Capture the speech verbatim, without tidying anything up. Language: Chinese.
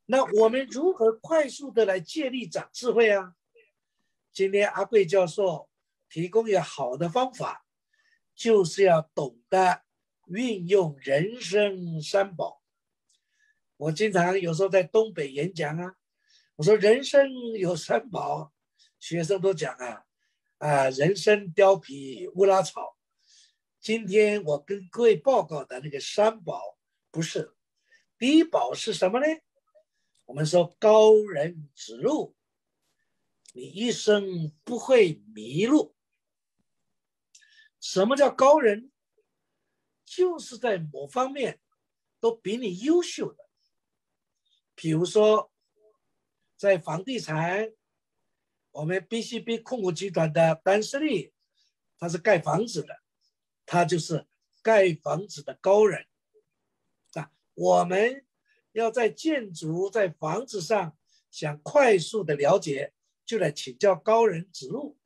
那我们如何快速的来建立长智慧啊？今天阿贵教授提供一个好的方法，就是要懂得运用人生三宝。我经常有时候在东北演讲啊，我说人生有三宝，学生都讲啊，啊，人参貂皮乌拉草。今天我跟各位报告的那个三宝不是，第一宝是什么呢？我们说高人指路，你一生不会迷路。什么叫高人？就是在某方面都比你优秀的。比如说，在房地产，我们 B C B 控股集团的丹斯利，他是盖房子的，他就是盖房子的高人。啊，我们要在建筑、在房子上想快速的了解，就来请教高人指路。